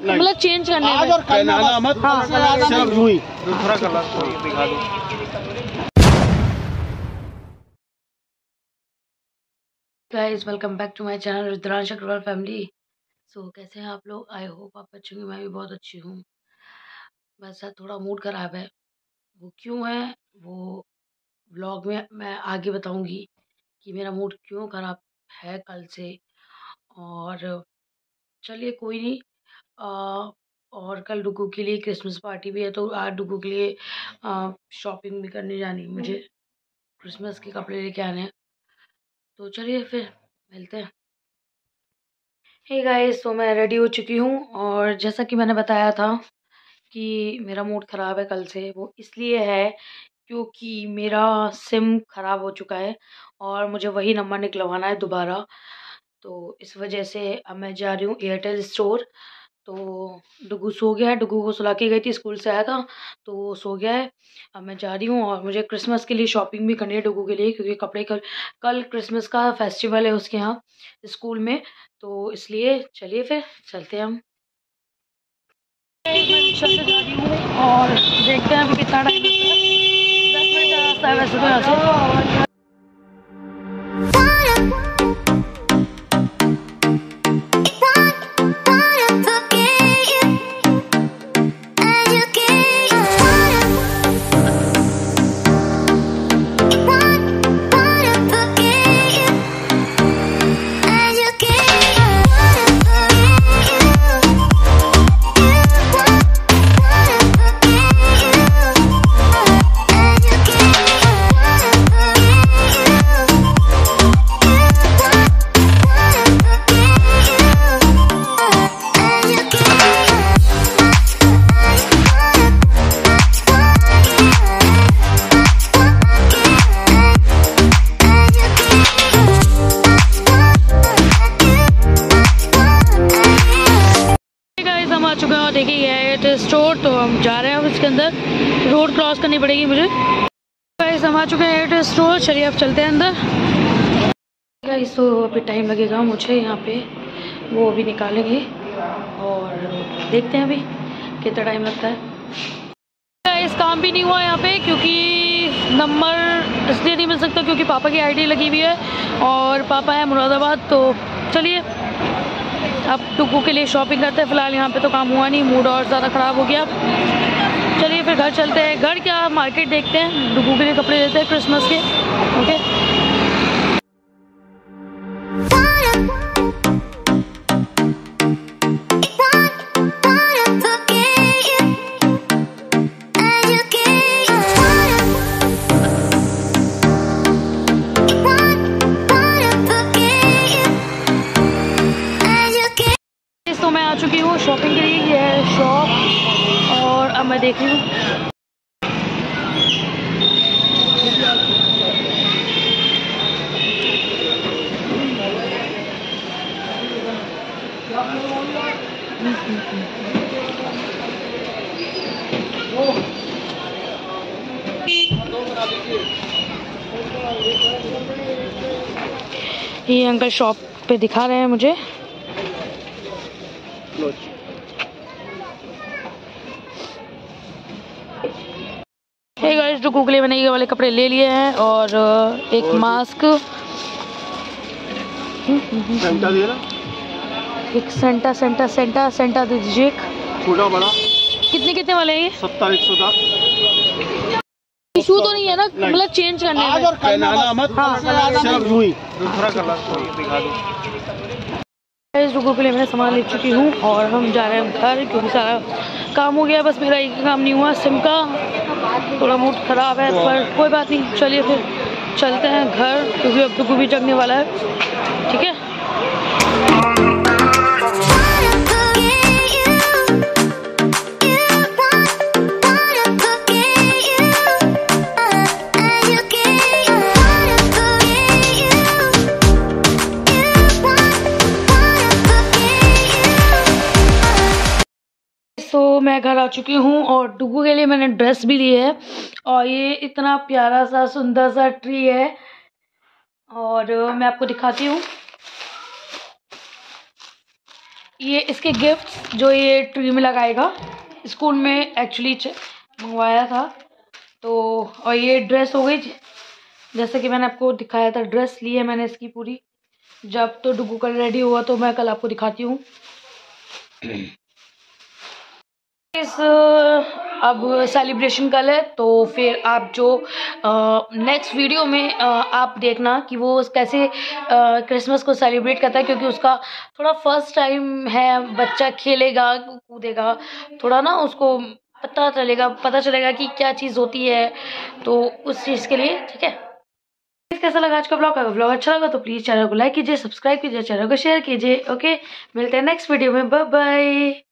मतलब चेंज करने में। पहनाना मत, सिर्फ यूं ही दूसरा कलर दिखा दो। Guys welcome back to my channel Rudransh Agarwal family. So कैसे हैं आप लोग? आई होप आप अच्छे होंगे। मैं भी बहुत अच्छी हूँ। बस थोड़ा मूड ख़राब है। वो क्यों है वो व्लॉग में मैं आगे बताऊंगी कि मेरा मूड क्यों ख़राब है कल से। और चलिए कोई नहीं। और कल डुगू के लिए क्रिसमस पार्टी भी है, तो आज डुगू के लिए शॉपिंग भी करने जानी है मुझे। क्रिसमस के कपड़े लेके आने हैं, तो चलिए फिर मिलते हैं। हे गाइस, तो मैं रेडी हो चुकी हूँ। और जैसा कि मैंने बताया था कि मेरा मूड ख़राब है कल से, वो इसलिए है क्योंकि मेरा सिम ख़राब हो चुका है और मुझे वही नंबर निकलवाना है दोबारा। तो इस वजह से अब मैं जा रही हूँ एयरटेल स्टोर। तो डुगू सो गया है, डुगू को सुला के गई थी, स्कूल से आया था तो वो सो गया है। अब मैं जा रही हूँ और मुझे क्रिसमस के लिए शॉपिंग भी करनी है डुगू के लिए, क्योंकि कपड़े कल क्रिसमस का फेस्टिवल है उसके यहाँ स्कूल में, तो इसलिए चलिए फिर चलते हैं हम। मैं रिक्शा से जा रही हूँ और देखते हैं अभी कितना टाइम लगता है। 10 मिनट का रास्ता है वैसे तो यहाँ से। देखिए ये है एयरटेल स्टोर, तो हम जा रहे हैं अब इसके अंदर। रोड क्रॉस करनी पड़ेगी मुझे। गाइस हम आ चुके हैं एयरटेल स्टोर, चलिए अब चलते हैं अंदर। गाइस तो अभी टाइम लगेगा मुझे यहाँ पे, वो अभी निकालेंगे और देखते हैं अभी कितना टाइम लगता है। गाइस काम भी नहीं हुआ यहाँ पे, क्योंकि नंबर इसलिए नहीं मिल सकता क्योंकि पापा की आईडी लगी हुई है और पापा है मुरादाबाद। तो चलिए अब डुगू के लिए शॉपिंग करते हैं। फ़िलहाल यहाँ पे तो काम हुआ नहीं, मूड और ज़्यादा ख़राब हो गया। चलिए फिर घर चलते हैं। घर क्या, मार्केट देखते हैं, डुगू के लिए कपड़े लेते हैं क्रिसमस के। ओके मैं आ चुकी हूँ शॉपिंग के लिए। ये है शॉप और अब मैं देख रही हूँ। ये अंकल शॉप पे दिखा रहे हैं मुझे। हे गाइस, डुगू के लिए मैंने ये वाले कपड़े ले लिए हैं और एक मास्क, एक सेंटा दे दीजिए। छोटा बड़ा कितने वाले हैं ये? 70-110। इशू तो नहीं है ना, मतलब चेंज करने में। पहनाना मत, सिर्फ यूं ही दूसरा कलर दिखा दो। डुगू के लिए मैंने सामान ले चुकी हूँ और हम जा रहे हैं घर, क्योंकि सारा काम हो गया। बस मेरा एक काम नहीं हुआ, सिम का। थोड़ा मूड ख़राब है पर कोई बात नहीं, चलिए फिर चलते हैं घर, क्योंकि अब डुगू भी जगने वाला है। ठीक है। तो मैं घर आ चुकी हूँ और डुगू के लिए मैंने ड्रेस भी ली है। और ये इतना प्यारा सा सुंदर सा ट्री है और मैं आपको दिखाती हूँ। ये इसके गिफ्ट्स जो ये ट्री में लगाएगा, स्कूल में एक्चुअली मंगवाया था। तो और ये ड्रेस हो गई, जैसे कि मैंने आपको दिखाया था, ड्रेस ली है मैंने इसकी पूरी। जब तो डुगू कल रेडी हुआ तो मैं कल आपको दिखाती हूँ। इस अब सेलिब्रेशन कल है, तो फिर आप जो नेक्स्ट वीडियो में आप देखना कि वो कैसे क्रिसमस को सेलिब्रेट करता है, क्योंकि उसका थोड़ा फर्स्ट टाइम है। बच्चा खेलेगा कूदेगा, थोड़ा ना उसको पता चलेगा कि क्या चीज़ होती है, तो उस चीज़ के लिए। ठीक है, कैसा लगा आज का ब्लॉग? अगर ब्लॉग अच्छा लगा तो प्लीज़ चैनल को लाइक कीजिए, सब्सक्राइब कीजिए, चैनल को शेयर कीजिए। ओके, मिलते हैं नेक्स्ट वीडियो में। Bye bye.